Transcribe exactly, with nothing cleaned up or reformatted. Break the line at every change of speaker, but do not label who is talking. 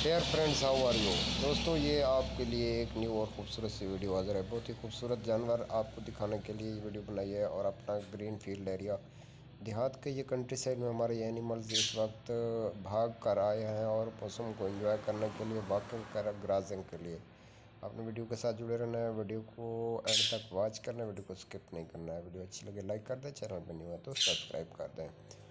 Dare friends, how are you. दोस्तों, ये आपके लिए एक न्यू और ख़ूबसूरत सी वीडियो हाजिर है। बहुत ही खूबसूरत जानवर आपको दिखाने के लिए ये वीडियो बनाई है। और अपना ग्रीन फील्ड एरिया, देहात के ये कंट्री साइड में हमारे ये एनिमल्स इस वक्त भाग कर आए हैं और मौसम को एंजॉय करने के लिए, वॉकिंग कर ग्राजिंग के लिए। आपने वीडियो के साथ जुड़े रहना है, वीडियो को एंड तक वॉच करना है, वीडियो को स्किप नहीं करना है। वीडियो अच्छी लगे लाइक कर दें, चैनल पर न्यू है तो सब्सक्राइब कर दें।